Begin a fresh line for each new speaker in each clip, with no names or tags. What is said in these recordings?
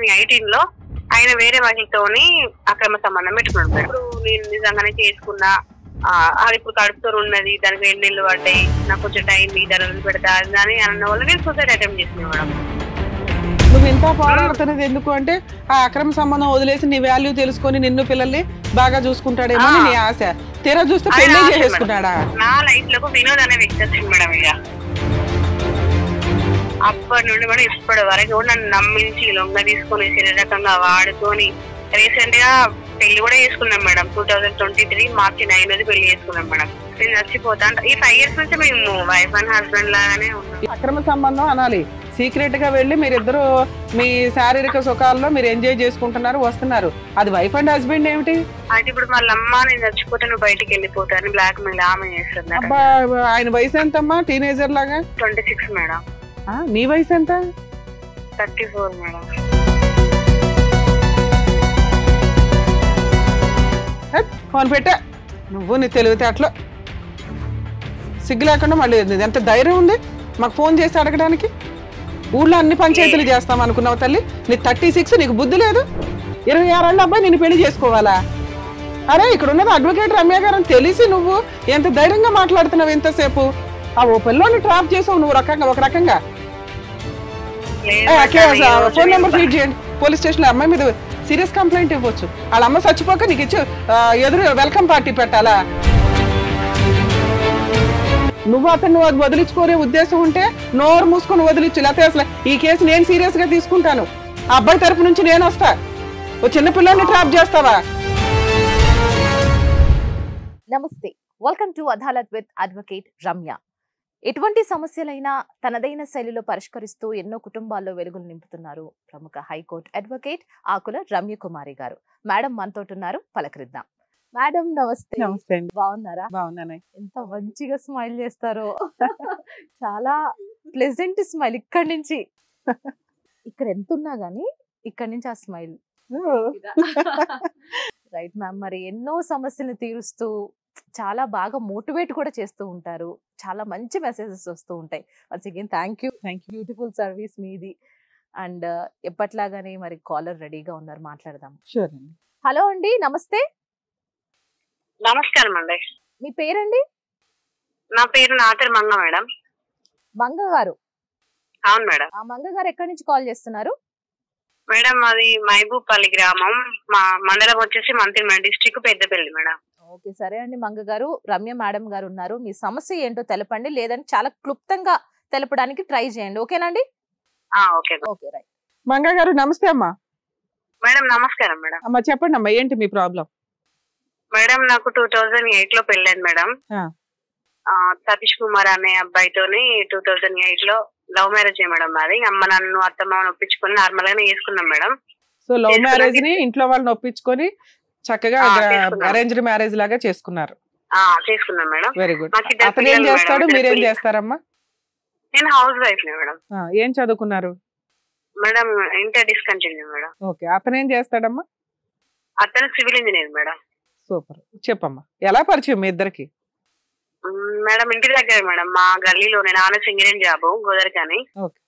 2018లో ఆయన వేరే మహిళతోని అక్రమ సంబంధం పెట్టుకున్నాడు మేడం. ఇప్పుడు నేను నిజంగానే చేసుకున్నా, అది ఇప్పుడు కడుపుతో ఉన్నది, దానికి 2 నెలలు పడ్డాయి, నాకు కొంచెం టైం దాని పెడతా అని అన్న వల్ల నేను సూసైడ్ అటెంప్ట్ చేసిన మేడం.
నువ్వు ఇంత పోరాడుతున్నది ఎందుకు అంటే ఆ అక్రమ సంబంధం వదిలేసి నీ వాల్యూ తెలుసుకొని నిన్ను పిల్లల్ని బాగా చూసుకుంటాడేమో నీ ఆశ. తీరా చూస్తే పెళ్లి చేసుకున్నాడా?
నా లైఫ్ లో వినోద్ అనే వ్యక్తి వచ్చింది మేడం. ఇక అప్పటి నుండి మేడం ఇప్పటి వరకు నన్ను నమ్మించి లొంగ తీసుకొని శరీరకంగా వాడుకొని రీసెంట్ గా పెళ్లి కూడా చేసుకున్నాం మేడం. 2023 మార్చి 9 పెళ్లి చేసుకున్నాం మేడం. నేను చచ్చిపోతా ఈ 5 years నుంచి మేము వైఫ్ అండ్ హస్బెండ్ లాగానే ఉన్నాం.
అక్రమ సంబంధం అనాలి. సీక్రెట్ గా వెళ్ళి మీరిద్దరు మీ శారీరక సుఖాల్లో మీరు ఎంజాయ్ చేసుకుంటున్నారు, వస్తున్నారు. అది వైఫ్ అండ్ హస్బెండ్ ఏమిటి?
అయితే ఇప్పుడు వాళ్ళమ్మ నేను చచ్చిపోతే నువ్వు బయటికి వెళ్ళిపోతాను బ్లాక్ మెయిల్ ఆమె చేస్తుంది.
అబ్బా, ఆయన వయసు ఎంతమ్మా? టీనేజర్ లాగా.
26 మేడం.
నీ వయసు ఎంత?
34 మేడం.
ఫోన్ పెట్టా నువ్వు నీ తెలివితేటలో సిగ్గు లేకుండా మళ్ళీ ఎంత ధైర్యం ఉంది మాకు ఫోన్ చేసి అడగడానికి? ఊళ్ళో అన్ని పంచాయతీలు చేస్తాం అనుకున్నావు తల్లి. నీ 36, నీకు బుద్ధి లేదు. 26 ఏళ్ళ అబ్బాయి నేను పెళ్లి చేసుకోవాలా? అరే ఇక్కడ ఉన్నది అడ్వకేట్ రమ్య గారు అని తెలిసి నువ్వు ఎంత ధైర్యంగా మాట్లాడుతున్నావు ఎంతసేపు? ఓ పిల్లోని ట్రాప్ చేసావు నువ్వు ఒక రకంగా. ఫోన్ నెంబర్ ఫీడ్ చేయండి, పోలీస్ స్టేషన్ లో అమ్మాయి మీద సీరియస్ కంప్లైంట్ ఇవ్వచ్చు. వాళ్ళ అమ్మ చచ్చిపోక నీకు ఇచ్చి ఎదురు వెల్కమ్ పార్టీ పెట్టాలా? నువ్వు అతను వదిలించుకోనే ఉద్దేశం ఉంటే నోరు మూసుకొని వదిలించు. లేకపోతే అసలు ఈ కేసు నేను సీరియస్ గా తీసుకుంటాను. ఆ అబ్బాయి తరపు నుంచి నేను వస్తా. ఓ చిన్న పిల్లల్ని ట్రాప్ చేస్తావా?
నమస్తే, welcome to Adalat with advocate Ramya. ఎటువంటి సమస్యలైనా తనదైన శైలిలో పరిష్కరిస్తూ ఎన్నో కుటుంబాల్లో వెలుగులు నింపుతున్నారు ప్రముఖ high court advocate Akula Ramya Kumari garu. Madam మనతో ఉన్నారు, పలకరిద్దాం. మేడం నమస్తే.
నమస్తే అండి.
బాగున్నారా?
బాగున్నాను.
ఎంత మంచిగా స్మైల్ చేస్తారో. చాలా ప్లెజెంట్ స్మైల్. ఇక్కడి నుంచి ఇక్కడ ఎంత ఉన్నా గానీ ఇక్కడి నుంచి ఆ స్మైల్. Right ma'am. మరి ఎన్నో సమస్యలను తీరుస్తూ చాలా బాగా మోటివేట్ కూడా చేస్తూ ఉంటారు. చాలా మంచి మెసేజెస్ వస్తూ ఉంటాయి. Once again thank you. Beautiful service మీది. అండ్ ఎప్పట్లాగానే మరి కాలర్ రెడీగా ఉన్నారు, మాట్లాడదాం. హలో అండి, నమస్తే.
నమస్కారం అండి.
మీ పేరండి?
నా పేరు నాతర్ మంగ మేడం.
మంగ గారు?
అవును మేడం.
ఆ మంగ గారు ఎక్కడి నుంచి కాల్ చేస్తున్నారు?
మేడం అది మహబూబ్పల్లి గ్రామం, మా మండలం వచ్చేసి Mantrimeda district Peddapalli madam.
Okay సరే అండి మంగ గారు, రమ్య మేడం గారు ఉన్నారు. మీ సమస్య ఏంటో తెలపండి, లేదంటే చాలా క్లుప్తంగా తెలపడానికి ట్రై చేయండి. ఓకేనండి? Okay right.
మంగ గారు నమస్తే అమ్మా.
మేడం నమస్కారం మేడం.
అమ్మా చెప్పండి అమ్మా, ఏంటి మీ ప్రాబ్లం?
మేడం నాకు 2008లో పెళ్ళైంది మేడం. సతీష్ కుమార్ అనే అబ్బాయితోని 2008లో లవ్ మ్యారేజ్ మేడం. మాది అమ్మ నన్ను అత్తమ్మని ఒప్పించుకొని నార్మల్ గానే చేసుకున్నాం మేడం.
సో లవ్ మ్యారేజ్ ని ఇంట్లో వాళ్ళని ఒప్పించుకొని చక్కగా అరేంజ్డ్ మ్యారేజ్ లాగా చేసుకున్నారు.
చేసుకున్నాం మేడం.
Very good. అతను ఏం చేస్తాడు, మీరేం చేస్తారమ్మా?
నేను హౌస్ వైఫ్ మేడం.
ఏం చదువుకున్నారు
madam? Inter discontinue madam.
Okay. అతను ఏం చేస్తాడమ్మా?
అతను సివిల్ ఇంజనీర్ మేడం.
సూపర్. చెప్పమ్మా, ఎలా పరిచయం మీ ఇద్దరికి?
మేడం ఇంటి దగ్గర మేడం, మా గల్లీలోనే. నాన్న సింగరేణి జాబ్ గోదరికని.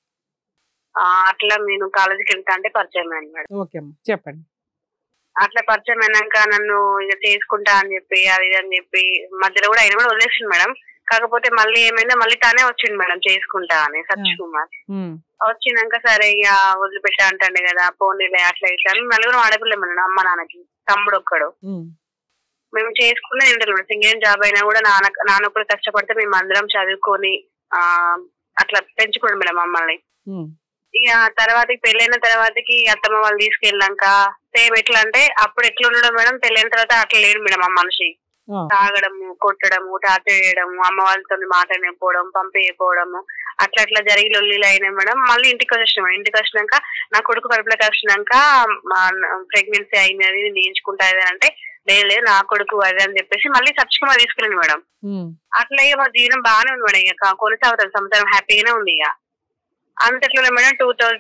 అట్లా నేను కాలేజీకి వెళ్తా అంటే పరిచయం అయింది మేడం.
ఓకే అమ్మా చెప్పండి.
అట్లా పరిచయం అయినాక నన్ను ఇక చేసుకుంటా అని చెప్పి అది అని చెప్పి మధ్యలో కూడా ఆయన కూడా వదిలేసింది మేడం. కాకపోతే మళ్ళీ ఏమైందో మళ్ళీ తానే వచ్చింది మేడం చేసుకుంటా అని, సతీష్ కుమార్. వచ్చినాక సరే ఇక వదిలిపెట్టా అంటాండే కదా, పోనీలే అట్లా ఇట్లా. నలుగురు ఆడపిల్ల మేడం, అమ్మ నాన్నకి తమ్ముడు ఒక్కడు. మేము చేసుకున్న ఏంటో సింగరేణి జాబ్ అయినా కూడా నాన్న కూడా కష్టపడితే మేము అందరం చదువుకొని అట్లా పెంచుకోండి మేడం మమ్మల్ని. ఇక తర్వాతకి పెళ్ళైన తర్వాతకి అత్తమ్మ వాళ్ళు తీసుకెళ్ళాక సేమ్ ఎట్లా అంటే అప్పుడు ఎట్లా ఉండడం మేడం, పెళ్ళైన తర్వాత అట్లా లేడు మేడం. ఆ మనిషి తాగడము, కొట్టడము, టార్చర్ చేయడము, అమ్మ వాళ్ళతో మాట్లాడకపోవడం, పంపేయకపోవడము, అట్లా అట్లా జరిగి లొల్లిలు అయినాయి మేడం. మళ్ళీ ఇంటికి వచ్చేసినాం. ఇంటికి వచ్చినాక నా కొడుకు కడుపులోకి వచ్చినాక ప్రెగ్నెన్సీ అయినది నేర్చుకుంటా అంటే లేదు నా కొడుకు అది అని చెప్పేసి మళ్ళీ సబ్స్క్రైబ్ తీసుకున్నాను మేడం. అట్లా మా జీవనం బాగానే ఉంది మేడం. ఇక కొనసాగుతుంది, సంవత్సరం హ్యాపీగానే ఉంది. ఇక అంతట్లో మేడం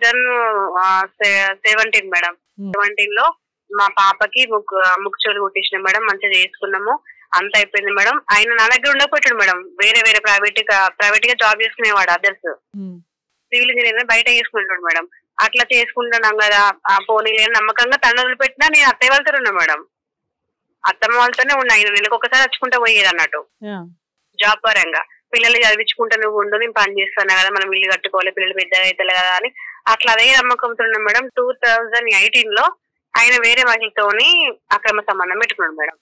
2017 మేడం. 17లో మా పాపకి ముక్కుచోలు కుట్టించినాం మేడం. మంచిగా చేసుకున్నాము, అంత అయిపోయింది మేడం. ఆయన నా దగ్గర ఉండకపోయాడు మేడం, వేరే ప్రైవేట్ గా జాబ్ చేసుకునేవాడు. అదర్స్ సివిల్ ఇంజనీర్ బయట చేసుకుంటాడు మేడం. అట్లా చేసుకుంటున్నాం కదా పోనీ లేని నమ్మకంగా తను వదిలిపెట్టినా నేను అత్తయ్య వాళ్ళతో ఉన్నా మేడం. అత్తమ్మ వాళ్ళతోనే ఉన్నా. 5 నెలలకు ఒకసారి వచ్చుకుంటా పోయేది అన్నట్టు జాబ్ పరంగా. పిల్లలు చదివించుకుంటా నువ్వు ఉండు, నేను పని చేస్తున్నా కదా, మనం ఇల్లు కట్టుకోవాలి, పిల్లలు పెద్దగా అవుతారు కదా అని అట్లా అదే నమ్మకంతో ఉన్నాం మేడం. 2018 లో ఆయన వేరే మహిళతోని అక్రమ సంబంధం పెట్టుకున్నాడు మేడం.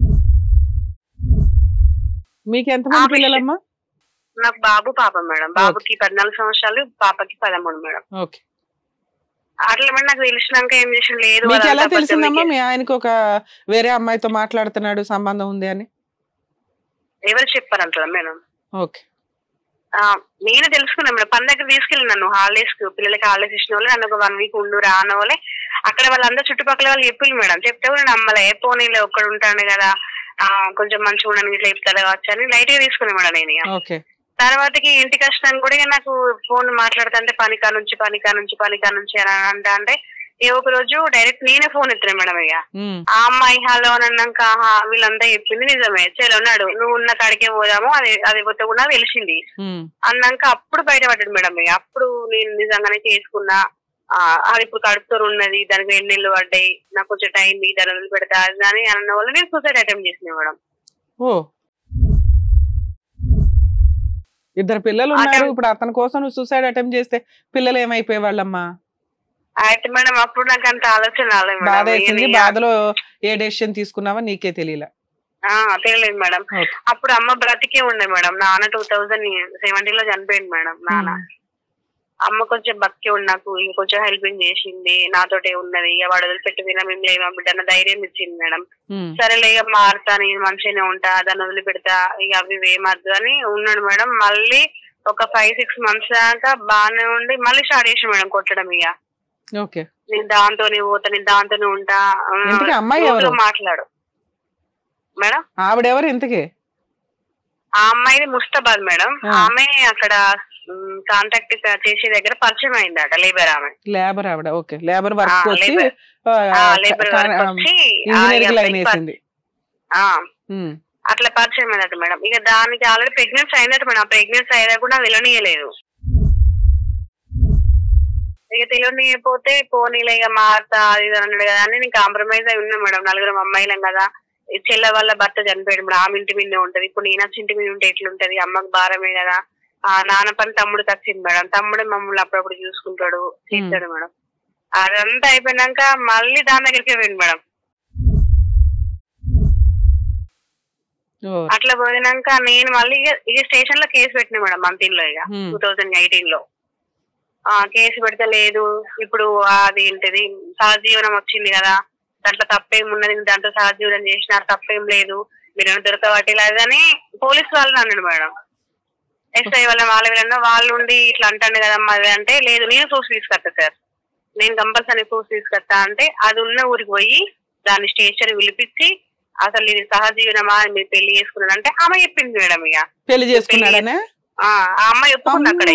మీకు ఎంతమంది పిల్లలమ్మా?
నాకు బాబు పాప మేడం. బాబుకి 14 సంవత్సరాలు, పాపకి 13 మేడం. అట్లా మేడం నాకు తెలిసినాక ఏం చేసిన లేదు.
మీకు ఎలా తెలిసిందమ్మా మీ ఆయనకు ఒక వేరే అమ్మాయితో మాట్లాడుతున్నాడు, సంబంధం ఉంది అని?
ఎవరు చెప్పారంటారా మేడం?
ఓకే.
నేను తెలుసుకున్నా మేడం. పని దగ్గర తీసుకెళ్ళి నన్ను హాలిడేస్ కు, పిల్లలకి హాలిడేస్ ఇచ్చిన వాళ్ళు నన్ను ఒక 1 వీక్ ఉండు రాన వాళ్ళే అక్కడ వాళ్ళందరూ చుట్టుపక్కల వాళ్ళు చెప్పింది మేడం. చెప్తే కూడా నమ్మలే. పోనీలో ఒక్కడు ఉంటాను కదా, కొంచెం మంచిగా ఉండడానికి ఇట్లా చెప్తారు కావచ్చు అని లైట్ గా తీసుకున్నా మేడం నేను. తర్వాతకి ఇంటికి వచ్చినాను కూడా నాకు ఫోన్ మాట్లాడుతుంటే పనికా నుంచి అని అంటే ఒక రోజు డైరెక్ట్ నేనే ఫోన్ ఎత్తున్నా మేడం. ఇక ఆ అమ్మాయి హలో అని అన్నాక వీళ్ళంతా చెప్పింది నిజమే, చెల్లన్నాడు నువ్వు ఉన్న కాడికే పోదాము, అది పోతే కూడా తెలిసింది అన్నాక అప్పుడు బయటపడ్డాడు మేడం. ఇక అప్పుడు నేను నిజంగానే చేసుకున్నా, అది ఇప్పుడు కడుపుతో ఉన్నది, దానికి 2 నెలలు పడ్డాయి, నాకు కొంచెం టైం దాని వదిలి పెడతా అని అన్న వల్ల నేను సూసైడ్ అటెంప్ట్ చేసిన మేడం.
ఇద్దరు పిల్లలు ఉన్నారు. ఇప్పుడు అతని కోసం నువ్వు సూసైడ్ అటెంప్ట్ చేస్తే పిల్లలు ఏమైపోయే వాళ్ళమ్మా?
అయితే మేడం అప్పుడు నాకు అంత ఆలోచన రాలేదు.
బాధ వేసింది. బాధలో ఏ డెసిషన్ తీసుకున్నావా నీకే తెలియలేదు
మేడం. అప్పుడు అమ్మ బ్రతికే ఉండే మేడం. నాన్న 2017 లో చనిపోయింది మేడం. నాన్న అమ్మ కొంచెం బతికే ఉండి నాకు ఇంకొంచెం హెల్పింగ్ చేసింది, నాతోటే ఉన్నది. ఇక వాడు వదిలిపెట్టి వినా మేము లేమా బిడ్డ ధైర్యం ఇచ్చింది మేడం. సరేలే ఇక మారుతా, నేను మంచిగానే ఉంటా, దాన్ని వదిలిపెడతా, ఇక అవి ఏమద్దు అని ఉన్నాడు మేడం. మళ్ళీ ఒక 5-6 months దాకా బాగానే ఉండి మళ్ళీ స్టార్ట్ చేసి మేడం కొట్టడం. ఇక నేను దాంతోనే పోతా, నేను దాంతోనే ఉంటా, మాట్లాడు మేడం.
ఆవిడెవరు ఇంతకీ?
ఆ అమ్మాయిది ముస్తాబాద్ మేడం. ఆమె అక్కడ కాంటాక్ట్ చేసే దగ్గర పరిచయం అయిందట. లేబర్ ఆమె.
లేబర్ ఆవిడ. ఓకే. లేబర్ వర్క్ వచ్చి
అట్లా పరిచయం అయిందట మేడం. ఇక దానికి ఆల్రెడీ ప్రెగ్నెన్సీ అయిందట మేడం. ఆ ప్రెగ్నెన్సీ అయ్యేదా కూడా తెలియనియలేదు. ఇక తెలియనియపోతే పోనీలే ఇక మారుతా అది అన్నాడు కదా అని నేను కాంప్రమైజ్ అయి ఉన్నా మేడం. 4 అమ్మాయిలం కదా, చెల్ల వాళ్ళ భర్త చనిపోయాడు మేడం. ఆమె ఇంటి మీద ఉంటది, ఇప్పుడు నేను వచ్చి ఇంటి మీద ఉంటే ఎట్లుంటది, అమ్మకి భారమే కదా. నాన్న పని తమ్ముడికి వచ్చింది మేడం. తమ్ముడే మమ్మల్ని అప్పుడప్పుడు చూసుకుంటాడు, చేస్తాడు మేడం. అదంతా అయిపోయినాక మళ్ళీ దాని దగ్గరికి పోయింది మేడం. అట్లా పోయినాక నేను మళ్ళీ ఇక స్టేషన్ లో కేసు పెట్టినా మేడం. మంతిలో ఇక 2018 లో కేసు పెడితే లేదు, ఇప్పుడు అది ఏంటిది సహజీవనం వచ్చింది కదా, దాంట్లో తప్పేమున్నది, దాంట్లో సహజీవనం చేసినారు, తప్పేం లేదు, మీరు దొరకబట్టేదని పోలీసు వాళ్ళు అన్నాడు మేడం. ఎస్ఐ వాళ్ళ వాళ్ళు ఉండి ఇట్లా అంటాను కదమ్మా అది అంటే, లేదు నేను ప్రూఫ్ తీసుకొస్తా సార్, నేను కంపల్సరీ ప్రూఫ్ తీసుకొస్తా అంటే అది ఉన్న ఊరికి పోయి దాన్ని స్టేషన్ పిలిపించి అసలు ఇది సహజీవనమా మీరు పెళ్లి చేసుకున్నాడు అంటే ఆమె చెప్పింది మేడం. ఇక
పెళ్లి చేసుకున్నాడనే
ఆ అమ్మాయి ఒప్పుకుంది అక్కడ.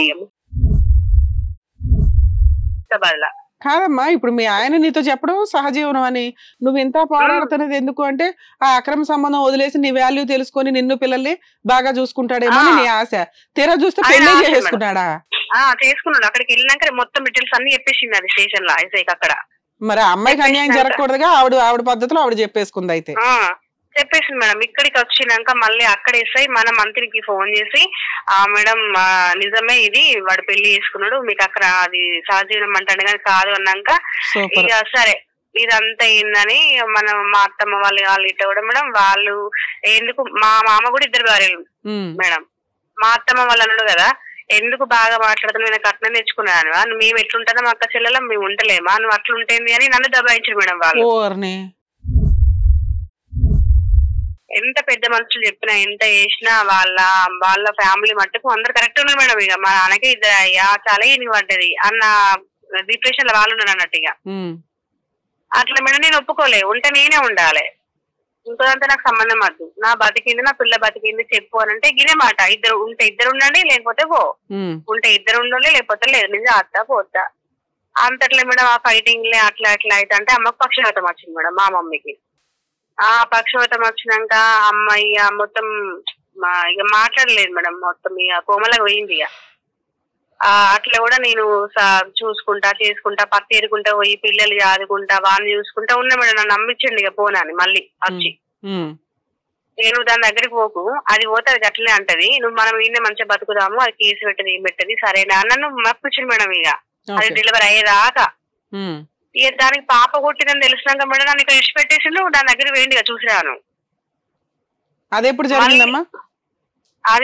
కాదమ్మా, ఇప్పుడు మీ ఆయన నీతో చెప్పడం సహజీవనం అని, నువ్వు ఇంత పోరాడుతున్నది ఎందుకు అంటే ఆ అక్రమ సంబంధం వదిలేసి నీ వాల్యూ తెలుసుకొని నిన్ను పిల్లల్ని బాగా చూసుకుంటాడేమో నీ ఆశ. తీరా చూస్తే పెళ్లి చేసుకున్నాడా?
చేసుకున్నాడు. అక్కడికి వెళ్ళినాక మొత్తం డీటెయిల్స్ అన్ని చెప్పేసింది అది స్టేషన్ లో అక్కడ.
మరి అమ్మాయికి అన్యాయం జరగకూడదుగా, ఆవిడ పద్ధతిలో ఆవిడ చెప్పేసుకుంది. అయితే
చెప్పేసింది మేడం. ఇక్కడికి వచ్చినాక మళ్ళీ అక్కడ ఎస్ఐ మన మంత్రికి ఫోన్ చేసి మేడం నిజమే ఇది వాడు పెళ్లి చేసుకున్నాడు, మీకు అక్కడ అది సహజీవనం అంటాడు కానీ కాదు అన్నాక ఇక సరే ఇదంతా ఏందని మనం మా అత్తమ్మ వాళ్ళు ఇట్ట కూడా మేడం వాళ్ళు ఎందుకు మా మామ కూడా 2 భార్యలు మేడం. మా అత్తమ్మ వాళ్ళు అన్నాడు కదా, ఎందుకు బాగా మాట్లాడుతున్నా, నేను కట్నం తెచ్చుకున్నాను, మేము ఎట్లుంటానో మా అక్క చెల్లెలా మేము ఉంటలేమా, నువ్వు అట్లుంటేంది అని నన్ను దబాయించారు మేడం వాళ్ళు. ఎంత పెద్ద మనుషులు చెప్పినా ఎంత చేసినా వాళ్ళ ఫ్యామిలీ మట్టుకు అందరు కరెక్ట్ ఉన్నారు మేడం. ఇక మా నాన్నకి 2 అయ్యా చాలా ఈయనకి పడ్డది అన్న డిప్రెషన్ లో వాళ్ళు ఉన్నారు అన్నట్టు. ఇక అట్లా మేడం నేను ఒప్పుకోలే, ఉంటే నేనే ఉండాలి, ఇంకోదంతా నాకు సంబంధం వద్దు, నా బతికింది నా పిల్ల బతికింది చెప్పు అని అంటే గినే మాట. ఉంటే ఇద్దరు ఉండండి లేకపోతే పో, ఉంటే ఇద్దరు ఉండాలి లేకపోతే లేదు, నిజం అత్తా పోతా అంతట్లే మేడం. ఆ ఫైటింగ్ లే అట్లా అట్లా అయితే అంటే అమ్మకు పక్షవాతం వచ్చింది మేడం. మా మమ్మీకి ఆ పక్షవాతం వచ్చినాక అమ్మాయి మొత్తం ఇక మాట్లాడలేదు మేడం, మొత్తం ఇక కోమలకు పోయింది. ఇక అట్లా కూడా నేను చూసుకుంటా చేసుకుంటా పత్తి ఏరుకుంటా పోయి పిల్లలు ఆదుకుంటా వాళ్ళని చూసుకుంటా ఉన్నా మేడం. నన్ను నమ్మించండి ఇక పోనాని మళ్ళీ వచ్చి నువ్వు దాని దగ్గరికి పోకు, అది పోతే అది అట్లనే అంటది, నువ్వు మనం ఈయన మంచిగా బతుకుదాము, అది కేసు పెట్టది ఏం పెట్టది సరేనా నన్ను మప్పించింది మేడం. ఇక అది డెలివరీ అయ్యేదాకా ఇక దానికి పాప కొట్టిందని తెలిసినాక మేడం నన్ను ఇక్కడ ఇష్ట పెట్టేసిండు. దాని దగ్గర వేయండి ఇక చూసిరాను.
అది ఎప్పుడు జరిగిందమ్మా?
అది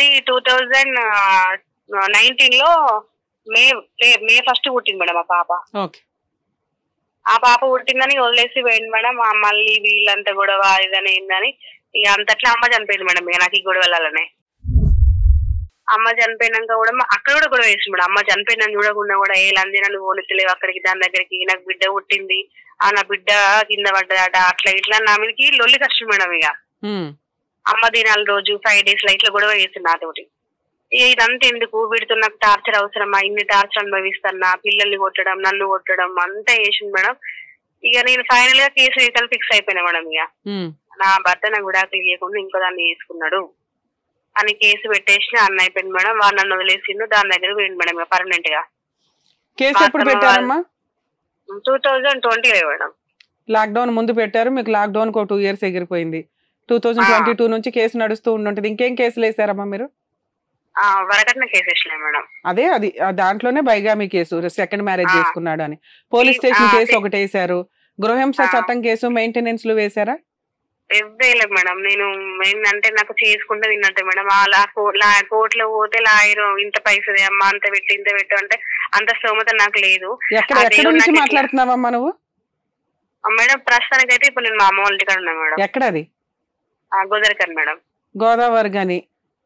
2019 లో మే 1 పుట్టింది మేడం ఆ పాప. ఆ పాప పుట్టిందని వదిలేసి పోయింది మేడం. మళ్ళీ వీళ్ళంతా గొడవ ఇదని ఏందని ఇక అంతట్లా అమ్మ చనిపోయింది మేడం. ఇక నాకు ఈ గొడవలనే అమ్మ చనిపోయినాక కూడా అక్కడ కూడా గొడవ వేసింది మేడం. అమ్మ చనిపోయినా చూడకుండా కూడా ఏ లంది నన్ను పోనిస్తలేవు అక్కడికి దాని దగ్గరికి, నాకు బిడ్డ పుట్టింది నా బిడ్డ కింద పడ్డదట అట్లా ఇట్లా నా మీదకి లొల్లి ఖర్చు మేడం. ఇక అమ్మ దినాల రోజు 5 days ఇట్లా గొడవ వేసింది నాతోటి. ఇదంతా ఎందుకు, వీడితో నాకు టార్చర్ అవసరమా, ఇన్ని టార్చర్ అనుభవిస్తున్నా, పిల్లల్ని కొట్టడం నన్ను కొట్టడం అంతా వేసింది మేడం. ఇక నేను ఫైనల్ గా కేసు రీతలు ఫిక్స్ అయిపోయినా మేడం. ఇక నా భర్త నాకు విడాకులు ఇవ్వకుండా ఇంకో దాన్ని వేసుకున్నాడు అని కేసు పెట్టేసి అన్న అయిపోయింది మేడం. వాళ్ళు నన్ను వదిలేసిండు, దాని దగ్గర పోయింది మేడం ఇక పర్మనెంట్ గా.
కేసు ఎప్పుడు పెట్టారమ్మా?
2020 మేడం.
లాక్డౌన్ ముందు పెట్టారు, మీకు లాక్డౌన్ 2 years ఎగిరిపోయింది. 2022 నుంచి కేసు నడుస్తూ ఉంటుంటది. ఇంకేం కేసులు వేసారమ్మా మీరు?
వరకట్న కేసు వేసినాయి మేడం.
అదే అది దాంట్లోనే బైగామి కేసు, సెకండ్ మ్యారేజ్ చేసుకున్నాడు అని పోలీస్ స్టేషన్ కేసు ఒకటి వేసారు. గృహహింస చట్టం కేసు, మెయింటెనెన్స్ లు వేసారా?
వేయలేదు మేడం. నేను అంటే నాకు చేసుకుంటే తిన్నట్టే మేడం. కోర్టులో పోతే లాయర్ ఇంత పైసది అమ్మా అంత పెట్టి ఇంత పెట్టు అంటే అంత స్తోమత నాకు లేదు.
ఎక్కడ నుంచి మాట్లాడుతున్నావమ్మా నువ్వు?
మేడం ప్రస్తుతానికి అయితే ఇప్పుడు నేను మా అమ్మ వాళ్ళ ఇంటికాడ ఉన్నా మేడం.
ఎక్కడ అది?
గోదావరి మేడం.
గోదావరి గాని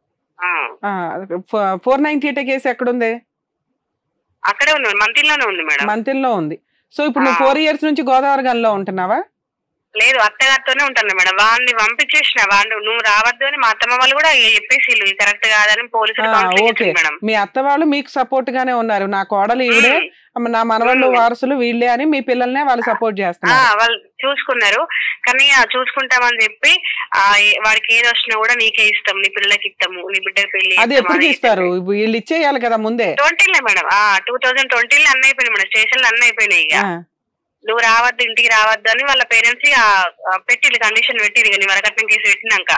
498 కేసు ఎక్కడుంది?
అక్కడే ఉంది, మంతిల్లోనే ఉంది మేడం.
మంతిల్లో ఉంది. సో ఇప్పుడు నువ్వు 4 years నుంచి గోదావరి గన్లో ఉంటున్నావా?
లేదు, అత్తగారితోనే ఉంటాను మేడం. వాళ్ళని పంపించేసిన, వాళ్ళు నువ్వు రావద్దు అని మా అత్తమ్మ వాళ్ళు కూడా చెప్పేసి కరెక్ట్ కాదని పోలీసులు.
మీ అత్త వాళ్ళు మీకు సపోర్ట్ గానే ఉన్నారు, నా కోడలు ఈవిడే, నా మనవాళ్ళు వారసులు వీళ్ళే అని మీ పిల్లల్నే వాళ్ళు సపోర్ట్ చేస్తున్నారు.
వాళ్ళు చూసుకున్నారు, కానీ చూసుకుంటామని చెప్పి వాడికి ఏది వచ్చినా కూడా నీకే ఇస్తాం, నీ పిల్లలకి ఇస్తాము, నీ బిడ్డ పెళ్లి.
అది ఎప్పుడు ఇస్తారు? వీళ్ళు ఇచ్చేయాలి కదా ముందే.
20 మేడం. 2020 అన్నీ అయిపోయినాయి మేడం, స్టేషన్లు అన్నీ అయిపోయినాయి. ఇక నువ్వు రావద్దు, ఇంటికి రావద్దు అని వాళ్ళ పేరెంట్స్ పెట్టి కండిషన్ పెట్టి నీ వరకట్నం కేసు పెట్టినాక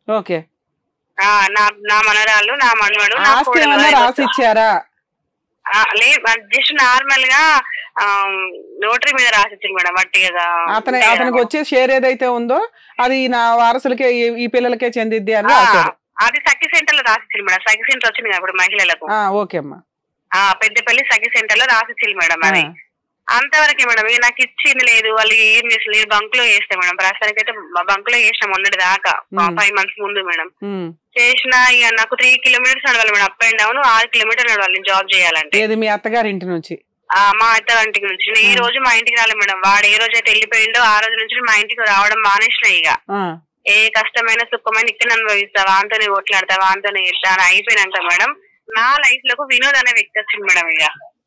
నా మనరాళ్ళు నా మనవాడు
రాసిచ్చారా?
లేదు, జస్ట్ నార్మల్ గా నోటరీ మీద రాసిచ్చింది మేడం. వట్టిగా
అతనికి వచ్చే షేర్ ఏదైతే ఉందో అది నా వారసులకే ఈ పిల్లలకే చెందిద్ది అని
అది సఖి సెంటర్ లో రాసిచ్చింది మేడం. సఖి సెంటర్ వచ్చింది ఇప్పుడు మహిళలకు. పెద్దపల్లి సఖి సెంటర్ లో రాసిచ్చింది మేడం. అది అంతవరకే మేడం. ఇక నాకు ఇచ్చింది లేదు, వాళ్ళు ఏం చేసలేదు. బంక్ లో చేస్తా మేడం. ప్రస్తుతానికి అయితే బంక్ లో చేసిన మొన్నటి దాకా 5 months ముందు మేడం చేసిన. ఇక నాకు 3 kilometers నడవాలి madam, up and down 6 kilometers నడవాలి నేను జాబ్ చేయాలంటే.
మీ అత్తగారి ఇంటి నుంచి?
మా అత్తగారింటికి నుంచి. నేను ఈ రోజు మా ఇంటికి రాలేదు మేడం. వాడు ఏ రోజు అయితే వెళ్ళిపోయిండో ఆ రోజు నుంచి మా ఇంటికి రావడం మానేసిన. ఇక ఏ కష్టమైన సుఖమైన ఇక్కడ అనుభవిస్తా, వాంతోనే కొట్లాడతా, వాంతోనే చేస్తా అని అయిపోయినాక మేడం నా లైఫ్ లోకి వినోద్ అనే వ్యక్తి వచ్చింది మేడం. ఇక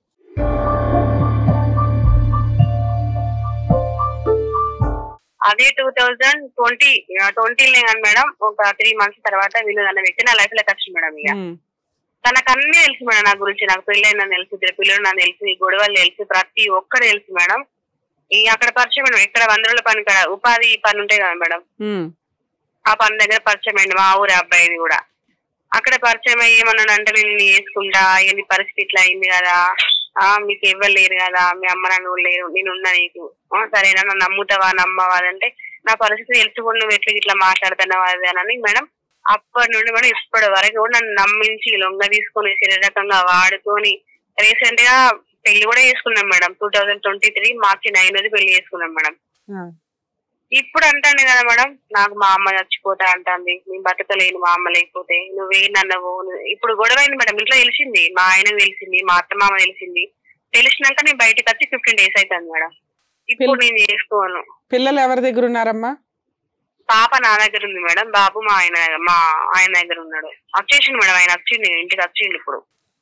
అదే 2020 కానీ మేడం ఒక 3 months తర్వాత వినోద్ అనే వ్యక్తి నా లైఫ్ లోకి వచ్చింది మేడం. ఇక తనకు అన్ని తెలుసు మేడం నా గురించి. నాకు పెళ్ళైనా తెలుసు, 2 పిల్లలు నాకు తెలుసు, ఈ గొడవలు తెలుసు, ప్రతి ఒక్కరు తెలుసు మేడం. ఈ అక్కడ పరిచయం మేడం, ఎక్కడ 100 రోజుల పని కాడ ఉపాధి పని ఉంటాయి కదా మేడం, ఆ పని దగ్గర పరిచయం అయింది మా ఊరి అబ్బాయిది కూడా. అక్కడ పరిచయం అయ్యి ఏమన్నాడు అంటే నేను చేసుకుంటా, నీ పరిస్థితి ఇట్లా అయింది కదా, మీకు ఇవ్వరు లేరు కదా, మీ అమ్మ నాన్న లేరు, నేనున్నా నీకు సరేనా, నన్ను నమ్ముతావా నమ్మవా అంటే నా పరిస్థితి తెలుసుకుని నువ్వు ఎట్లా ఇట్లా మాట్లాడుతున్నావా అది అని మేడం. అప్పటి నుండి మేడం ఇప్పటి వరకు కూడా నన్ను నమ్మించి లొంగ తీసుకొని శరీరకంగా వాడుకొని రీసెంట్ గా పెళ్లి కూడా చేసుకున్నాం మేడం. 2023 March 9 పెళ్లి చేసుకున్నాం మేడం. ఇప్పుడు అంటాను కదా మేడం, నాకు మా అమ్మ చచ్చిపోతా అంటుంది, నేను బతకలేను మా అమ్మ లేకపోతే, నువ్వేనన్నావు. ఇప్పుడు గొడవ అయింది మేడం, ఇంట్లో తెలిసింది, మా ఆయనకు తెలిసింది, మా అత్త మామ తెలిసింది. తెలిసినాక నేను బయటకు వచ్చి 15 days అవుతుంది మేడం. ఇప్పుడు నేను చేసుకోను.
పిల్లలు ఎవరి దగ్గర ఉన్నారమ్మా?
పాప నా దగ్గర ఉంది మేడం, బాబు మా ఆయన దగ్గర ఉన్నాడు. వచ్చేసింది మేడం, ఆయన వచ్చింది ఇంటికి వచ్చింది. ఇప్పుడు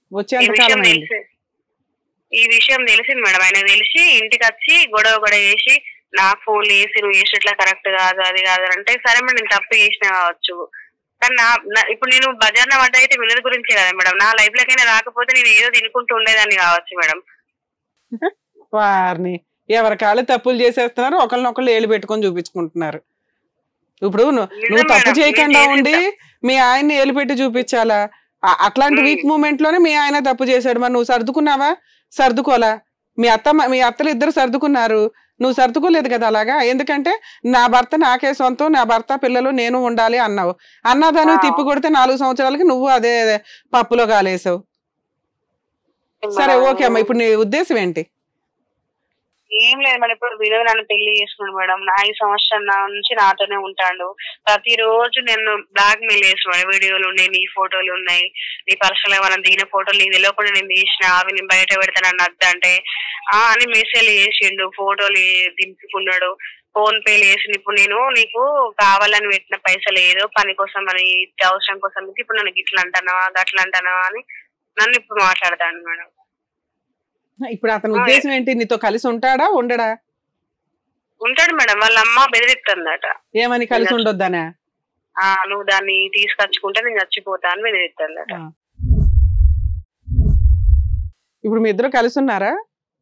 ఈ విషయం తెలిసింది మేడం, ఆయన తెలిసి ఇంటికి వచ్చి గొడవ చేసి నా ఫోన్లు వేసి నువ్వు చేసినట్లా కరెక్ట్ కాదు అది కాదు అంటే సరే మేడం నేను తప్పు చేసిన కావచ్చు, కానీ ఇప్పుడు నేను బజార్ పడ్డ అయితే వినోద్ గురించి కదా మేడం, నా లైఫ్ లోకైనా రాకపోతే నేను ఏదో తినుకుంటూ ఉండేదాన్ని కావచ్చు మేడం.
వారిని ఎవరి కాళ్ళు తప్పులు చేసేస్తున్నారు, ఒకళ్ళనొకళ్ళు ఏళ్ళు పెట్టుకొని చూపించుకుంటున్నారు. ఇప్పుడు నువ్వు తప్పు చేయకుండా ఉండి మీ ఆయన్ని ఏలు పెట్టి చూపించాలా? అట్లాంటి వీక్ మూమెంట్ లోనే మీ ఆయన తప్పు చేశాడు, మరి నువ్వు సర్దుకున్నావా? సర్దుకోలా. మీ అత్తలు ఇద్దరు సర్దుకున్నారు, నువ్వు సర్దుకోలేదు కదా అలాగా. ఎందుకంటే నా భర్త నాకే సొంతం, నా భర్త పిల్లలు నేను ఉండాలి అన్నావు. అన్నదాన్ని తిప్పి కొడితే 4 సంవత్సరాలకి నువ్వు అదే పప్పులో కాలేసావు. సరే ఓకే అమ్మా, ఇప్పుడు నీ ఉద్దేశం ఏంటి?
ఏం లేదు మేడం, ఇప్పుడు వినోద్ నన్ను పెళ్లి చేసుకున్నాడు మేడం. 5 సంవత్సరాల నుంచి నాతోనే ఉంటాడు. ప్రతిరోజు నేను బ్లాక్ మెయిల్ చేస్తున్నాడు. వీడియోలు ఉన్నాయి, నీ ఫోటోలు ఉన్నాయి, నీ పర్సనల్ గా మనం దిగిన ఫోటోలు నీకు తెలియకుండా నేను తీసిన, అవి నేను బయట పెడతాను నన్ను అద్దంటే అని మెసేజ్ చేసిండు, ఫోటోలు దింపుకున్నాడు, ఫోన్ పేలు చేసిండు. ఇప్పుడు నేను నీకు కావాలని పెట్టిన పైసలు ఏదో పని కోసం అని అవసరం కోసం ఇప్పుడు నన్ను గిట్లా అంటానావా గట్లా అంటానావా అని నన్ను ఇప్పుడు మాట్లాడతాను మేడం.
ఇప్పుడు అతని ఉద్దేశం ఏంటి? నీతో కలిసి ఉంటాడా ఉండడా?
ఉంటాడు మేడం, వాళ్ళ అమ్మ బెదిరిస్తుందట.
ఏమని? కలిసి ఉండొద్దనా?
నువ్వు దాన్ని తీసుకొచ్చుకుంటే నేను చచ్చిపోతా అని బెదిరిస్తుందట.
ఇప్పుడు మీ ఇద్దరు కలిసి ఉన్నారా?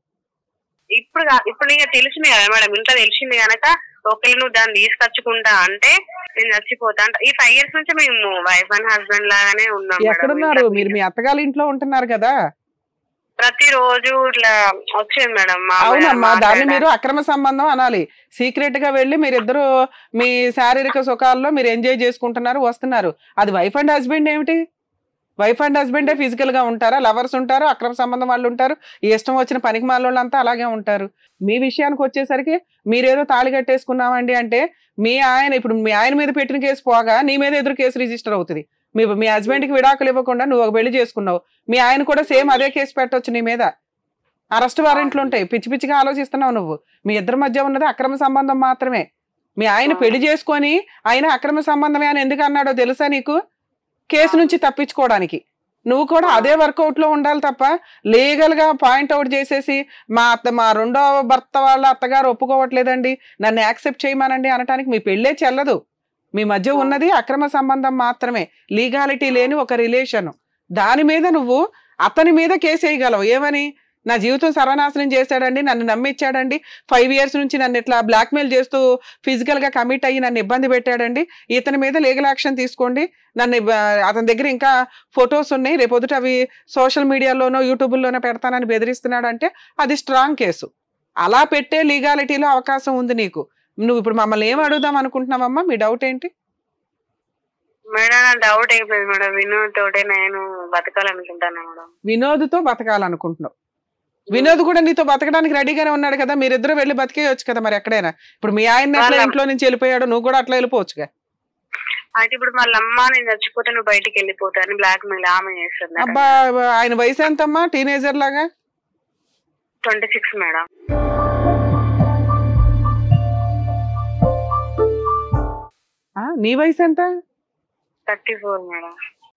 ఇప్పుడు నీకు తెలిసింది కదా మేడం, ఇంట్లో తెలిసింది కనుక ఒకవేళ నువ్వు దాన్ని తీసుకొచ్చుకుంటా అంటే నేను చచ్చిపోతా అంట. ఈ 5 years నుంచి మేము వైఫ్ అండ్ హస్బెండ్ లాగానే ఉన్నాం.
ఎక్కడున్నారు మీరు? మీ అత్తగారి ఇంట్లో ఉంటున్నారు కదా?
ప్రతిరోజు ఇట్లా వచ్చేది మేడం.
అవునమ్మా, దాన్ని మీరు అక్రమ సంబంధం అనాలి. సీక్రెట్ గా వెళ్ళి మీరిద్దరు మీ శారీరక సుఖాల్లో మీరు ఎంజాయ్ చేసుకుంటున్నారు, వస్తున్నారు. అది వైఫ్ అండ్ హస్బెండ్ ఏమిటి? వైఫ్ అండ్ హస్బెండే ఫిజికల్ గా ఉంటారా? లవర్స్ ఉంటారు, అక్రమ సంబంధం వాళ్ళు ఉంటారు, ఇష్టం వచ్చిన పనికి మాలోళ్ళంతా అలాగే ఉంటారు. మీ విషయానికి వచ్చేసరికి మీరేదో తాళి కట్టేసుకున్నామండి అంటే మీ ఆయన ఇప్పుడు మీ ఆయన మీద పెట్టిన కేసు పోగా నీ మీద ఎదురు కేసు రిజిస్టర్ అవుతుంది. మీ హస్బెండ్ కి విడాకులు ఇవ్వకుండా నువ్వు ఒక పెళ్లి చేసుకున్నావు, మీ ఆయన కూడా సేమ్ అదే కేసు పెట్టొచ్చు నీ మీద. అరెస్ట్ వారెంట్లు ఉంటాయి. పిచ్చి పిచ్చిగా ఆలోచిస్తున్నావు నువ్వు. మీ ఇద్దరి మధ్య ఉన్నది అక్రమ సంబంధం మాత్రమే. మీ ఆయన పెళ్లి చేసుకొని ఆయన అక్రమ సంబంధమే అని ఎందుకు అన్నాడో తెలుసా నీకు? కేసు నుంచి తప్పించుకోవడానికి. నువ్వు కూడా అదే వర్కౌట్ లో ఉండాలి తప్ప లీగల్ గా పాయింట్అవుట్ చేసేసి మా రెండో భర్త వాళ్ళ అత్తగారు ఒప్పుకోవట్లేదండి, నన్ను యాక్సెప్ట్ చేయమనండి అనటానికి మీ పెళ్ళే చెల్లదు. మీ మధ్య ఉన్నది అక్రమ సంబంధం మాత్రమే, లీగాలిటీ లేని ఒక రిలేషన్. దాని మీద నువ్వు అతని మీద కేసు వేయగలవు. ఏమని? నా జీవితం సర్వనాశనం చేశాడండి, నన్ను నమ్మిచ్చాడండి, 5 years నుంచి నన్ను ఇట్లా బ్లాక్మెయిల్ చేస్తూ ఫిజికల్ గా కమిట్ అయ్యి నన్ను ఇబ్బంది పెట్టాడండి, ఇతని మీద లీగల్ యాక్షన్ తీసుకోండి, నన్ను అతని దగ్గర ఇంకా ఫొటోస్ ఉన్నాయి, రేపొద్దుట అవి సోషల్ మీడియాలోనో యూట్యూబ్లోనో పెడతానని బెదిరిస్తున్నాడు అంటే అది స్ట్రాంగ్ కేసు. అలా పెట్టే లీగాలిటీలో అవకాశం ఉంది నీకు. నువ్వు ఇప్పుడు మమ్మల్ని ఏం అడుగుదాం అనుకుంటున్నావమ్మా? మీ డౌట్ ఏంటి?
మేడం నా డౌట్ అయిపోయింది మేడం, వినోద్ తోటే నేను బతకాలనుకుంటాను మేడం.
వినోద్తో బతకాలనుకుంటున్నావు? వినోద్ కూడా నీతో బతకడానికి రెడీగానే ఉన్నాడు కదా, మీరిద్దరు వెళ్ళి బతికేయచ్చు కదా మరి ఎక్కడైనా. ఇప్పుడు మీ ఆయన ఎట్లా ఇంట్లో నుంచి వెళ్ళిపోయాడు, నువ్వు కూడా అట్లా వెళ్ళిపోవచ్చుగా.
అయితే ఇప్పుడు వాళ్ళ అమ్మ నేను చచ్చిపోతే నువ్వు బయటికి వెళ్ళిపోతాను బ్లాక్ మెయిల్ ఆమె చేస్తుంది.
అబ్బా, ఆయన వయసు ఎంతమ్మా? టీనేజర్ లాగా?
26 మేడం.
నీ వయసు ఎంత?
34 మేడం.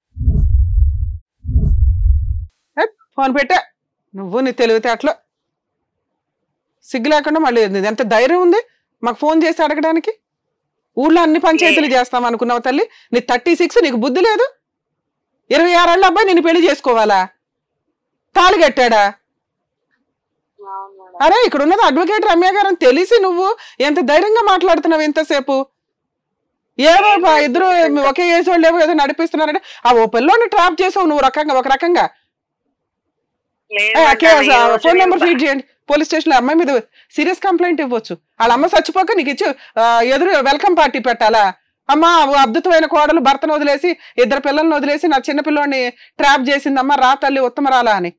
ఫోన్ పెట్టా నువ్వు, నీ తెలివితేటలు సిగ్గు లేకుండా మళ్ళీ ఎంత ధైర్యం ఉంది మాకు ఫోన్ చేసి అడగడానికి? ఊళ్ళో అన్ని పంచాయతీలు చేస్తాం అనుకున్నావు తల్లి. నీ 36, నీకు బుద్ధి లేదు? 26 ఏళ్ళ అబ్బాయి నేను పెళ్లి చేసుకోవాలా? తాళి కట్టాడా? అరే ఇక్కడ ఉన్నది అడ్వకేట్ రమ్య గారు అని తెలిసి నువ్వు ఎంత ధైర్యంగా మాట్లాడుతున్నావు ఇంతసేపు? ఏమో ఇద్దరు ఒకే ఏజ్ వాళ్ళు ఏదో నడిపిస్తున్నారంటే ఓ పిల్లోని ట్రాప్ చేసావు నువ్వు ఒక రకంగా. ఫోన్ నెంబర్ ఫీడ్ చేయండి పోలీస్ స్టేషన్ లో. అమ్మాయి మీద సీరియస్ కంప్లైంట్ ఇవ్వచ్చు. వాళ్ళ అమ్మ చచ్చిపోక నీకు ఇచ్చి ఎదురు వెల్కమ్ పార్టీ పెట్టాలా? అమ్మ అద్భుతమైన కోడలు భర్తను వదిలేసి 2 పిల్లల్ని వదిలేసి నా చిన్న పిల్లోని ట్రాప్ చేసిందమ్మా, రా తల్లి ఉత్తమరాలా అని.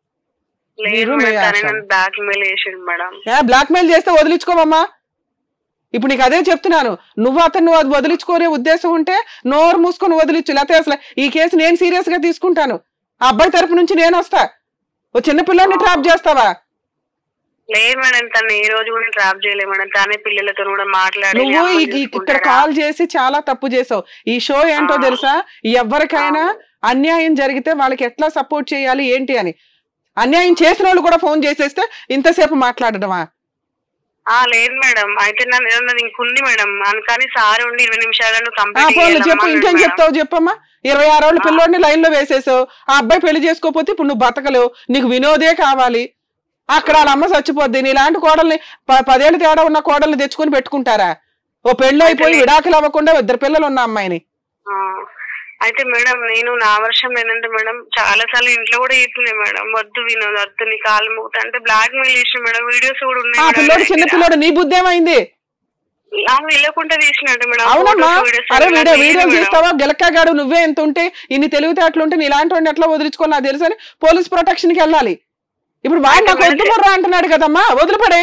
బ్లాక్మెయిల్ చేస్తే వదిలించుకోమమ్మా. ఇప్పుడు నీకు అదే చెప్తున్నాను, నువ్వు అతను అది వదిలించుకోనే ఉద్దేశం ఉంటే నోరు మూసుకొని వదిలించు, లేకపోతే అసలు ఈ కేసు నేను సీరియస్ గా తీసుకుంటాను. ఆ అబ్బాయి తరపు నుంచి నేను వస్తా. ఓ చిన్న పిల్లని ట్రాప్ చేస్తావా?
లేదు మేడం, తను ఏ రోజు కూడా ట్రాప్ చేయలేదు మేడం. తనే పిల్లలతో కూడా మాట్లాడి.
నువ్వు ఇక్కడ కాల్ చేసి చాలా తప్పు చేసావు. ఈ షో ఏంటో తెలుసా? ఎవరికైనా అన్యాయం జరిగితే వాళ్ళకి ఎట్లా సపోర్ట్ చేయాలి ఏంటి అని. అన్యాయం చేసిన వాళ్ళు కూడా ఫోన్ చేసేస్తే ఇంతసేపు మాట్లాడటమా?
లేదు మేడం. అయితే నన్ను ఏదన్నా ఇంకుంది మేడం అందుకని సార్ ఉండి 20 నిమిషాలను కంప్లీట్
చెప్పు, ఇంకేం చెప్తావు చెప్పమ్మా. 26 రోజులు పిల్లోడిని లైన్ లో వేసేసావు. ఆ అబ్బాయి పెళ్లి చేసుకోకపోతే ఇప్పుడు నువ్వు బతకలేవు, నీకు వినోదే కావాలి. అక్కడ వాళ్ళ అమ్మ చచ్చిపోద్ది. నీలాంటి కోడల్ని 10 ఏళ్ళు తేడా ఉన్న కోడల్ని తెచ్చుకొని పెట్టుకుంటారా? ఓ పెళ్లి అయిపోయి విడాకులు అవ్వకుండా 2 పిల్లలు ఉన్న అమ్మాయిని.
అయితే మేడం నేను నా వర్షం ఏంటంటే మేడం చాలా సార్లు ఇంట్లో కూడా చెప్తున్నాయి మేడం, వద్దు వినోద్ వద్దు నీ కాలు మూత అంటే బ్లాక్ మెయిల్ చేసిన మేడం. వీడియోస్ కూడా ఉన్నాయి.
పిల్లోడు చిన్న పిల్లోడు, నీ బుద్ధి ఏమైంది?
వెళ్ళకుండా తీసినట్టు మేడం.
అవునమ్మా, అరే వీడియో తీస్తావా? గెలక్కగాడు నువ్వే ఎంత ఉంటే ఇన్ని తెలివితేటలుంటే నీలాంటి వాడిని ఎట్లా వదిలించుకోవాలి నాకు తెలుసు అని పోలీస్ ప్రొటెక్షన్ కి వెళ్ళాలి. ఇప్పుడు వాడు నాకు వద్దుమర్రా అంటున్నాడు కదమ్మా, వదిలిపడే.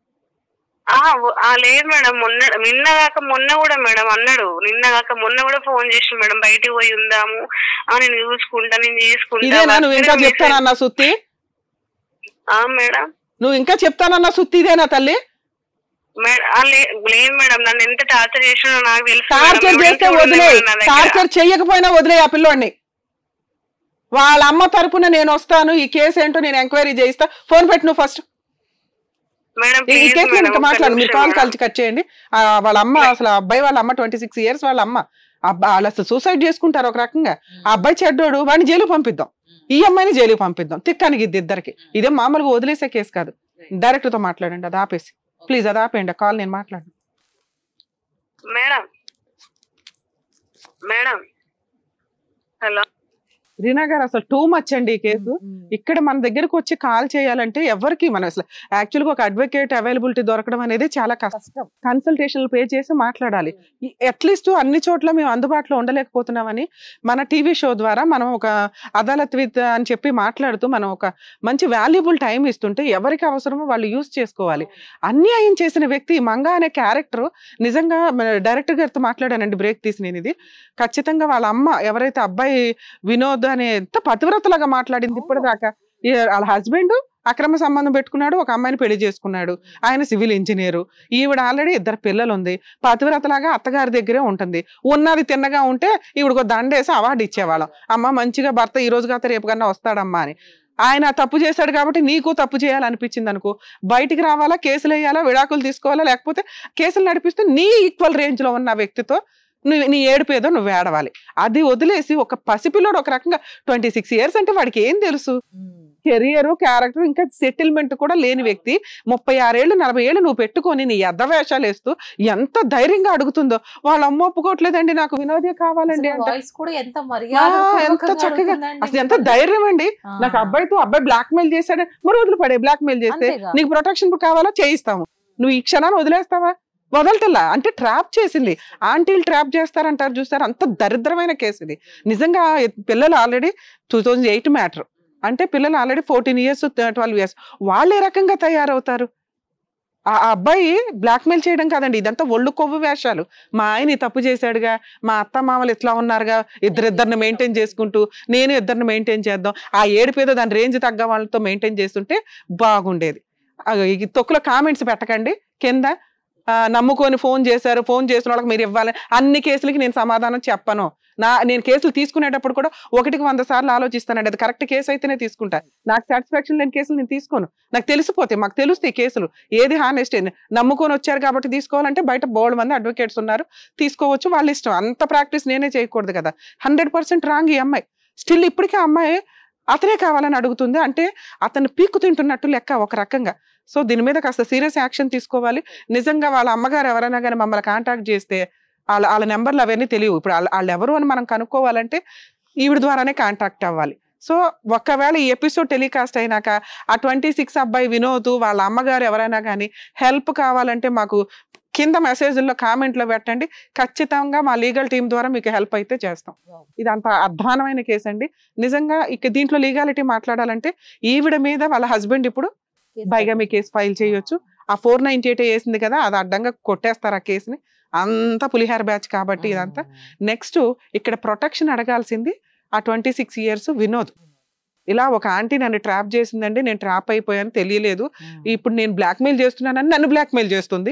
లేదు మేడం, నిన్నగాక మొన్న కూడా మేడం అన్నాడు. నిన్నగాక మొన్న కూడా ఫోన్ చేసి మేడం బయటికి పోయి ఉందాము, నేను చూసుకుంటా, నేను చేసుకుంటా.
నువ్వు ఇంకా చెప్తానన్నా సుత్తి?
మేడం
నువ్వు ఇంకా చెప్తానన్నా సుత్తి ఇదేనా తల్లి?
లేదు మేడం, నన్ను ఎంత టార్చర్ చేసినా నాకు తెలుసు.
టార్చర్ చేస్తే వదిలే, టార్చర్ చెయ్యకపోయినా వదిలే ఆ పిల్లోడిని. వాళ్ళ అమ్మ తరపున నేను వస్తాను, ఈ కేసు ఏంటో నేను ఎంక్వైరీ చేయిస్తా. ఫోన్ పెట్టి నువ్వు ఫస్ట్ ఈ కేసు నేను ఇంకా మాట్లాడు. మీరు కాల్ కలిసి కట్ చేయండి. వాళ్ళ అమ్మ అసలు అబ్బాయి వాళ్ళ అమ్మ 26 years వాళ్ళ అమ్మ. వాళ్ళు అసలు సూసైడ్ చేసుకుంటారు ఒక రకంగా. ఆ అబ్బాయి చెడ్డోడు, వాడిని జైలు పంపిద్దాం, ఈ అమ్మాయిని జైలు పంపిద్దాం. తిక్కానికి ఇద్దరికి. ఇదే మామూలుగా వదిలేసే కేసు కాదు. డైరెక్టర్ తో మాట్లాడండి, అది ఆపేసి ప్లీజ్, అది ఆపేయండి కాల్, నేను మాట్లాడు.
మేడం మేడం హలో
రీనా గారు, అసలు టూ మచ్ అండి ఈ కేసు. ఇక్కడ మన దగ్గరకు వచ్చి కాల్ చేయాలంటే ఎవరికి మనం అసలు యాక్చువల్గా ఒక అడ్వకేట్ అవైలబిలిటీ దొరకడం అనేది చాలా కష్టం. కన్సల్టేషన్లు పే చేసి మాట్లాడాలి. అట్లీస్ట్ అన్ని చోట్ల మేము అందుబాటులో ఉండలేకపోతున్నామని మన టీవీ షో ద్వారా మనం ఒక అదాలత్ విత్ అని చెప్పి మాట్లాడుతూ మనం ఒక మంచి వాల్యుబుల్ టైం ఇస్తుంటే ఎవరికి అవసరమో వాళ్ళు యూజ్ చేసుకోవాలి. అన్యాయం చేసిన వ్యక్తి మంగా అనే క్యారెక్టర్ నిజంగా డైరెక్టర్ గారితో మాట్లాడానండి బ్రేక్ తీసి. నేను ఇది ఖచ్చితంగా వాళ్ళ అమ్మ ఎవరైతే అబ్బాయి వినోద్ అనే ఎంత పతివ్రతలాగా మాట్లాడింది ఇప్పటిదాకా. వాళ్ళ హస్బెండ్ అక్రమ సంబంధం పెట్టుకున్నాడు, ఒక అమ్మాయిని పెళ్లి చేసుకున్నాడు, ఆయన సివిల్ ఇంజనీరు, ఈవిడ ఆల్రెడీ 2 పిల్లలు ఉంది, పతివ్రతలాగా అత్తగారి దగ్గరే ఉంటుంది. ఉన్నది తిన్నగా ఉంటే ఈవిడకు దండేసి అవార్డు ఇచ్చేవాళ్ళం. అమ్మ మంచిగా భర్త ఈ రోజు కాస్త రేపు కన్నా వస్తాడమ్మా అని. ఆయన తప్పు చేశాడు కాబట్టి నీకు తప్పు చేయాలనిపించింది అనుకో, బయటికి రావాలా, కేసులు వేయాలా, విడాకులు తీసుకోవాలా, లేకపోతే కేసులు నడిపిస్తే నీ ఈక్వల్ రేంజ్ లో ఉన్న వ్యక్తితో నీ ఏడుపేదో నువ్వు ఏడవాలి. అది వదిలేసి ఒక పసిపిల్లోడు ఒక రకంగా 26 years అంటే వాడికి ఏం తెలుసు? కెరియర్, క్యారెక్టర్, ఇంకా సెటిల్మెంట్ కూడా లేని వ్యక్తి 36 ఏళ్ళు 40 ఏళ్ళు నువ్వు పెట్టుకొని నీ ఎద్దవేషాలు వేస్తూ ఎంత ధైర్యంగా అడుగుతుందో. వాళ్ళ అమ్మ ఒప్పుకోవట్లేదండి, నాకు వినోదే కావాలండి అంటే. ఎంత చక్కగా, అసలు ఎంత ధైర్యం అండి. నాకు అబ్బాయి బ్లాక్ మెయిల్ చేశాడు, మరి వదిలిపడే. బ్లాక్ మెయిల్ చేస్తే నీకు ప్రొటెక్షన్ కావాలా, చేయిస్తాము. నువ్వు ఈ క్షణాన్ని వదిలేస్తావా? వదలటల్లా. అంటే ట్రాప్ చేసింది. ఆంటీలు ట్రాప్ చేస్తారంటారు చూస్తారు, అంత దరిద్రమైన కేసు ఇది నిజంగా. పిల్లలు ఆల్రెడీ 2008 మ్యాటర్ అంటే పిల్లలు ఆల్రెడీ 14 years 12 years. వాళ్ళు ఏ రకంగా తయారవుతారు? ఆ అబ్బాయి బ్లాక్మెయిల్ చేయడం కాదండి, ఇదంతా ఒళ్ళు కొవ్వు వేషాలు. మా ఆయన తప్పు చేశాడుగా, మా అత్త మామలు ఇట్లా ఉన్నారుగా, ఇద్దరిని మెయింటైన్ చేసుకుంటూ నేను ఇద్దరిని మెయింటైన్ చేద్దాం, ఆ ఏడుపేదో దాని రేంజ్ తగ్గ వాళ్ళతో మెయింటైన్ చేస్తుంటే బాగుండేది. తొక్కులో కామెంట్స్ పెట్టకండి కింద. నమ్ముకొని ఫోన్ చేశారు, ఫోన్ చేసిన వాళ్ళకి మీరు ఇవ్వాలి. అన్ని కేసులకి నేను సమాధానం చెప్పను. నేను కేసులు తీసుకునేటప్పుడు కూడా 1కి 100 సార్లు ఆలోచిస్తానండి. అది కరెక్ట్ కేసు అయితేనే తీసుకుంటా. నాకు సాటిస్ఫాక్షన్ లేని కేసులు నేను తీసుకోను. నాకు తెలిసిపోతే, మాకు తెలుస్తాయి కేసులు ఏది హానెస్ట్. నమ్ముకొని వచ్చారు కాబట్టి తీసుకోవాలంటే బయట బోల్డ్ మంది అడ్వకేట్స్ ఉన్నారు, తీసుకోవచ్చు, వాళ్ళ ఇష్టం. అంత ప్రాక్టీస్ నేనే చేయకూడదు కదా. 100% రాంగ్ ఈ అమ్మాయి. స్టిల్ ఇప్పటికీ అమ్మాయి అతనే కావాలని అడుగుతుంది అంటే అతను పీక్కు తింటున్నట్టు లెక్క ఒక రకంగా. సో దీని మీద కాస్త సీరియస్ యాక్షన్ తీసుకోవాలి. నిజంగా వాళ్ళ అమ్మగారు ఎవరైనా కానీ మమ్మల్ని కాంటాక్ట్ చేస్తే వాళ్ళ నెంబర్లు అవన్నీ తెలియవు. ఇప్పుడు వాళ్ళు ఎవరు అని మనం కనుక్కోవాలంటే ఈవిడ ద్వారానే కాంటాక్ట్ అవ్వాలి. సో ఒకవేళ ఈ ఎపిసోడ్ టెలికాస్ట్ అయినాక ఆ 26 అబ్బాయి వినోద్ వాళ్ళ అమ్మగారు ఎవరైనా కానీ హెల్ప్ కావాలంటే మాకు కింద మెసేజ్లో కామెంట్లో పెట్టండి. ఖచ్చితంగా మా లీగల్ టీం ద్వారా మీకు హెల్ప్ అయితే చేస్తాం. ఇది అంత అధ్వానమైన కేసు అండి నిజంగా. ఇక దీంట్లో లీగాలిటీ మాట్లాడాలంటే ఈవిడ మీద వాళ్ళ హస్బెండ్ ఇప్పుడు బైగమీ కేసు ఫైల్ చేయొచ్చు. ఆ 498 వేసింది కదా, అది అడ్డంగా కొట్టేస్తారు ఆ కేసుని. అంతా పులిహార బ్యాచ్ కాబట్టి ఇదంతా. నెక్స్ట్ ఇక్కడ ప్రొటెక్షన్ అడగాల్సింది ఆ 26 years వినోద్. ఇలా ఒక ఆంటీ నన్ను ట్రాప్ చేసిందండి, నేను ట్రాప్ అయిపోయాను, తెలియలేదు, ఇప్పుడు నేను బ్లాక్మెయిల్ చేస్తున్నానని నన్ను బ్లాక్మెయిల్ చేస్తుంది.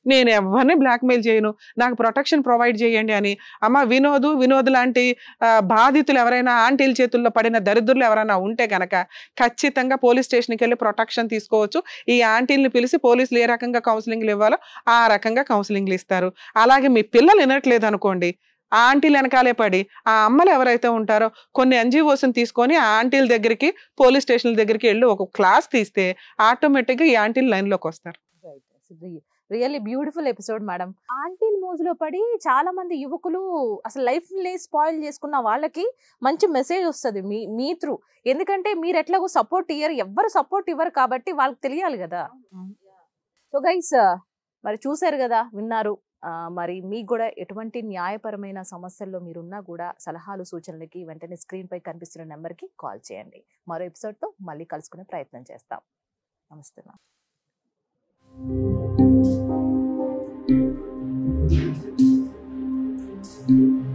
నేను ఎవరిని బ్లాక్మెయిల్ చేయను, నాకు ప్రొటెక్షన్ ప్రొవైడ్ చేయండి అని. అమ్మ వినోద్ లాంటి బాధితులు ఎవరైనా, ఆంటీల చేతుల్లో పడిన దరిద్రులు ఎవరైనా ఉంటే కనుక ఖచ్చితంగా పోలీస్ స్టేషన్కి వెళ్ళి ప్రొటెక్షన్ తీసుకోవచ్చు. ఈ ఆంటీల్ని పిలిచి పోలీసులు ఏ రకంగా కౌన్సిలింగ్లు ఇవ్వాలో ఆ రకంగా కౌన్సిలింగ్లు ఇస్తారు. అలాగే మీ పిల్లలు వినట్లేదు అనుకోండి, ఆ ఆంటీలు వెనకాలే పడి ఆ అమ్మలు ఎవరైతే ఉంటారో కొన్ని ఎన్జిఓస్ని తీసుకొని ఆ ఆంటీల దగ్గరికి, పోలీస్ స్టేషన్ల దగ్గరికి వెళ్ళి ఒక క్లాస్ తీస్తే ఆటోమేటిక్గా ఈ ఆంటీలు లైన్లోకి వస్తారు.
Really beautiful episode madam. ఆంటీల మోజులో పడి చాలా మంది యువకులు అసలు లైఫ్ ని స్పాయిల్ చేసుకున్న వాళ్ళకి మంచి మెసేజ్ వస్తుంది మీ త్రూ. ఎందుకంటే మీరు ఎట్లాగో సపోర్ట్ ఇయ్యరు, ఎవ్వరు సపోర్ట్ ఇవ్వరు కాబట్టి వాళ్ళకి తెలియాలి కదా. సో గైస్, మరి చూసారు కదా, విన్నారు. మరి మీకు కూడా ఎటువంటి న్యాయపరమైన సమస్యల్లో మీరున్నా కూడా సలహాలు సూచనలకి వెంటనే స్క్రీన్ పై కనిపిస్తున్న నెంబర్కి కాల్ చేయండి. మరో ఎపిసోడ్తో మళ్ళీ కలుసుకునే ప్రయత్నం చేస్తాం. నమస్తే.